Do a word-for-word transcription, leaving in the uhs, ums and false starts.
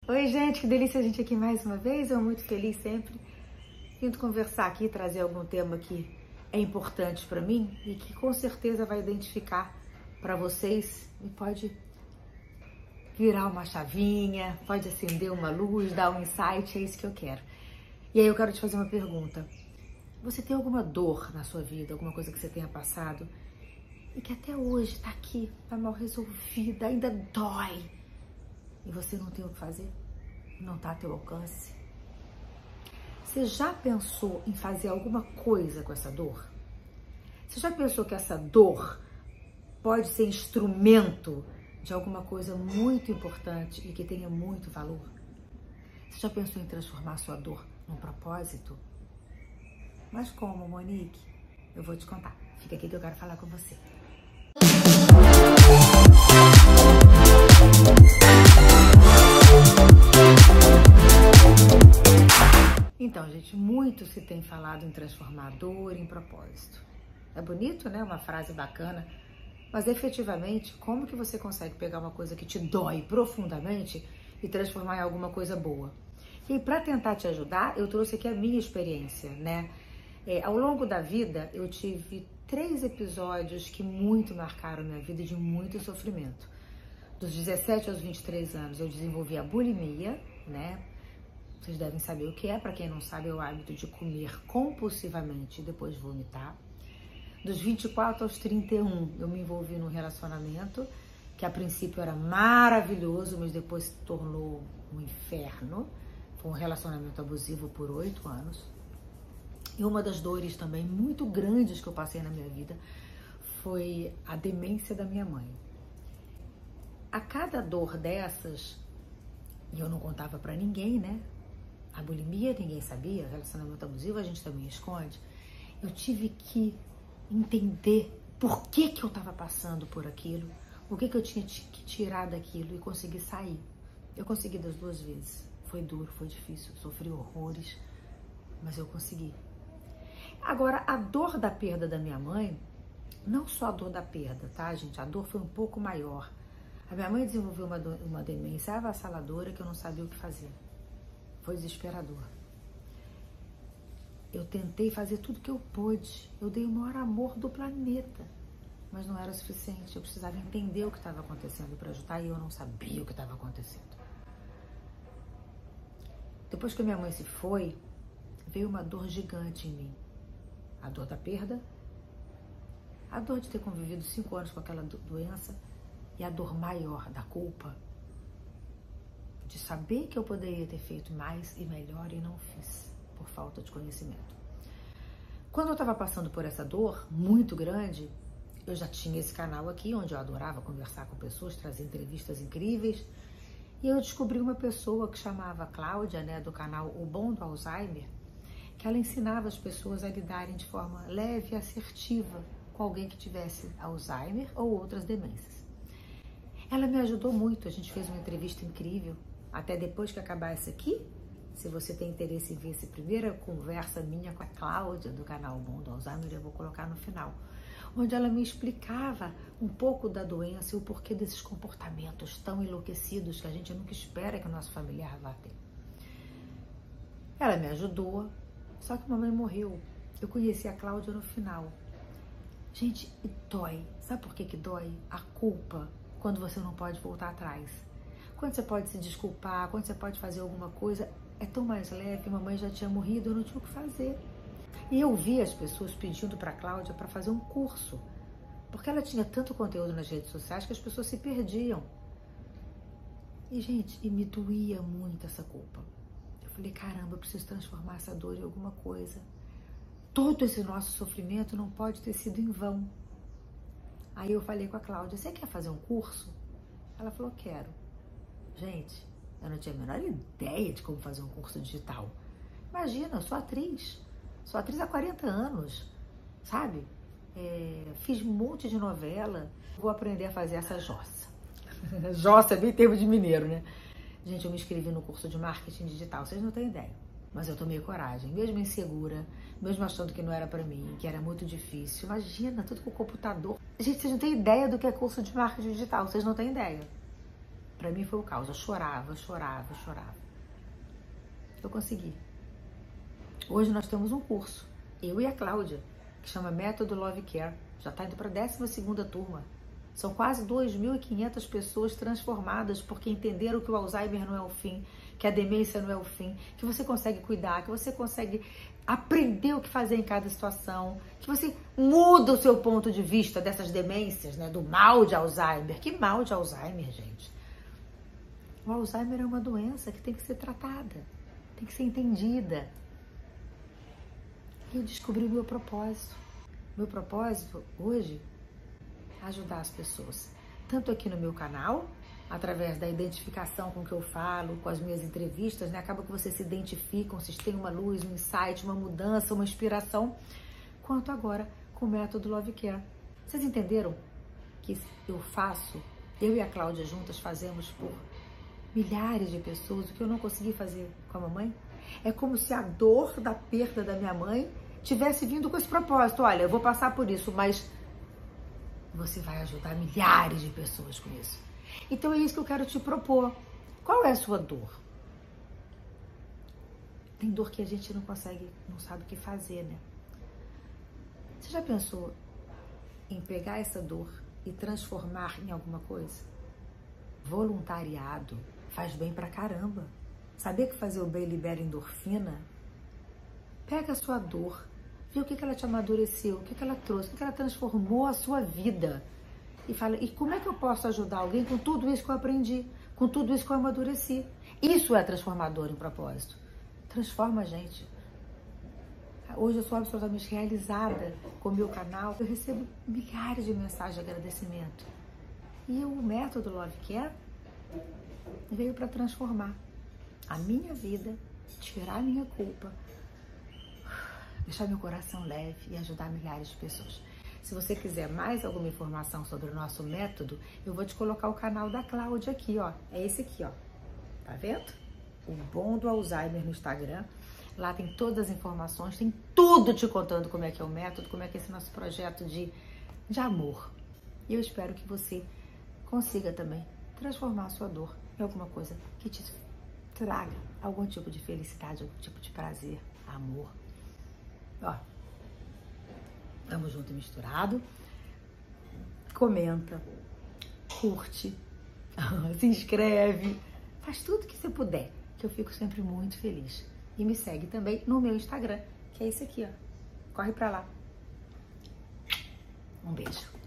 Oi, gente, que delícia a gente aqui mais uma vez. Eu muito feliz sempre vindo conversar aqui, trazer algum tema que é importante para mim e que com certeza vai identificar para vocês e pode virar uma chavinha, pode acender uma luz, dar um insight, é isso que eu quero. E aí eu quero te fazer uma pergunta. Você tem alguma dor na sua vida, alguma coisa que você tenha passado e que até hoje está aqui, está mal resolvida, ainda dói e você não tem o que fazer? Não está a teu alcance? Você já pensou em fazer alguma coisa com essa dor? Você já pensou que essa dor pode ser instrumento de alguma coisa muito importante e que tenha muito valor? Você já pensou em transformar a sua dor num propósito? Mas como, Monique? Eu vou te contar. Fica aqui que eu quero falar com você. Então, gente, muito se tem falado em transformar dor em propósito. É bonito, né? Uma frase bacana. Mas, efetivamente, como que você consegue pegar uma coisa que te dói profundamente e transformar em alguma coisa boa? E para tentar te ajudar, eu trouxe aqui a minha experiência, né? É, ao longo da vida, eu tive três episódios que muito marcaram minha vida de muito sofrimento. Dos dezessete aos vinte e três anos, eu desenvolvi a bulimia, né? Vocês devem saber o que é. Para quem não sabe, é o hábito de comer compulsivamente e depois vomitar. Dos vinte e quatro aos trinta e um, eu me envolvi num relacionamento que a princípio era maravilhoso, mas depois se tornou um inferno. Foi um relacionamento abusivo por oito anos. E uma das dores também muito grandes que eu passei na minha vida foi a demência da minha mãe. A cada dor dessas, e eu não contava pra ninguém, né? A bulimia ninguém sabia, o relacionamento abusivo a gente também esconde. Eu tive que entender por que que eu estava passando por aquilo, o que que eu tinha que tirar daquilo e conseguir sair. Eu consegui das duas vezes. Foi duro, foi difícil, sofri horrores, mas eu consegui. Agora, a dor da perda da minha mãe, não só a dor da perda, tá, gente? A dor foi um pouco maior. A minha mãe desenvolveu uma, uma demência avassaladora que eu não sabia o que fazer. Foi desesperador. Eu tentei fazer tudo que eu pude. Eu dei o maior amor do planeta. Mas não era suficiente. Eu precisava entender o que estava acontecendo para ajudar e eu não sabia o que estava acontecendo. Depois que a minha mãe se foi, veio uma dor gigante em mim. A dor da perda, a dor de ter convivido cinco anos com aquela doença e a dor maior da culpa, de saber que eu poderia ter feito mais e melhor e não fiz, por falta de conhecimento. Quando eu estava passando por essa dor muito grande, eu já tinha esse canal aqui, onde eu adorava conversar com pessoas, trazer entrevistas incríveis, e eu descobri uma pessoa que chamava Cláudia, né, do canal O Bom do Alzheimer, que ela ensinava as pessoas a lidarem de forma leve e assertiva com alguém que tivesse Alzheimer ou outras demências. Ela me ajudou muito, a gente fez uma entrevista incrível. Até depois que acabar essa aqui, se você tem interesse em ver essa primeira conversa minha com a Cláudia do canal O Bom do Alzheimer, eu vou colocar no final, onde ela me explicava um pouco da doença e o porquê desses comportamentos tão enlouquecidos que a gente nunca espera que o nosso familiar vá ter. Ela me ajudou, só que a mamãe morreu. Eu conheci a Cláudia no final. Gente, e dói. Sabe por que que dói? A culpa, quando você não pode voltar atrás. Quando você pode se desculpar, quando você pode fazer alguma coisa, é tão mais leve. Mamãe já tinha morrido, eu não tinha o que fazer. E eu vi as pessoas pedindo para a Cláudia para fazer um curso, porque ela tinha tanto conteúdo nas redes sociais que as pessoas se perdiam. E, gente, e me doía muito essa culpa. Eu falei, caramba, eu preciso transformar essa dor em alguma coisa. Todo esse nosso sofrimento não pode ter sido em vão. Aí eu falei com a Cláudia, você quer fazer um curso? Ela falou, quero. Gente, eu não tinha a menor ideia de como fazer um curso digital. Imagina, eu sou atriz. Sou atriz há quarenta anos, sabe? É, fiz um monte de novela. Vou aprender a fazer essa jossa. Jossa é bem termo de mineiro, né? Gente, eu me inscrevi no curso de marketing digital. Vocês não têm ideia. Mas eu tomei coragem, mesmo insegura, mesmo achando que não era pra mim, que era muito difícil. Imagina, tudo com o computador. Gente, vocês não têm ideia do que é curso de marketing digital. Vocês não têm ideia. Para mim foi o caos. Eu chorava, chorava, chorava. Eu consegui. Hoje nós temos um curso, eu e a Cláudia, que chama Método Love Care. Já está indo para a décima segunda turma. São quase duas mil e quinhentas pessoas transformadas porque entenderam que o Alzheimer não é o fim, que a demência não é o fim, que você consegue cuidar, que você consegue aprender o que fazer em cada situação, que você muda o seu ponto de vista dessas demências, né, do mal de Alzheimer. Que mal de Alzheimer, gente? O Alzheimer é uma doença que tem que ser tratada, tem que ser entendida. E eu descobri o meu propósito. Meu propósito hoje é ajudar as pessoas, tanto aqui no meu canal, através da identificação com o que eu falo, com as minhas entrevistas, né? Acaba que vocês se identificam, vocês têm uma luz, um insight, uma mudança, uma inspiração, quanto agora com o Método Love Care. Vocês entenderam que eu faço, eu e a Cláudia juntas fazemos por milhares de pessoas o que eu não consegui fazer com a mamãe? É como se a dor da perda da minha mãe tivesse vindo com esse propósito. Olha, eu vou passar por isso, mas você vai ajudar milhares de pessoas com isso. Então é isso que eu quero te propor. Qual é a sua dor? Tem dor que a gente não consegue, não sabe o que fazer, né? Você já pensou em pegar essa dor e transformar em alguma coisa? Voluntariado faz bem pra caramba. Saber que fazer o bem libera endorfina? Pega a sua dor, vê o que ela te amadureceu, o que ela trouxe, o que ela transformou a sua vida. E fala, e como é que eu posso ajudar alguém com tudo isso que eu aprendi, com tudo isso que eu amadureci? Isso é transformador em propósito. Transforma a gente. Hoje eu sou absolutamente realizada com o meu canal. Eu recebo milhares de mensagens de agradecimento. E o Método Love Care veio para transformar a minha vida, tirar a minha culpa, deixar meu coração leve e ajudar milhares de pessoas. Se você quiser mais alguma informação sobre o nosso método, eu vou te colocar o canal da Cláudia aqui, ó. É esse aqui, ó. Tá vendo? O Bom do Alzheimer no Instagram. Lá tem todas as informações, tem tudo te contando como é que é o método, como é que é esse nosso projeto de, de amor. E eu espero que você consiga também transformar a sua dor em alguma coisa que te traga algum tipo de felicidade, algum tipo de prazer, amor. Ó, tamo junto e misturado. Comenta, curte, se inscreve, faz tudo que você puder, que eu fico sempre muito feliz. E me segue também no meu Instagram, que é esse aqui, ó. Corre pra lá. Um beijo.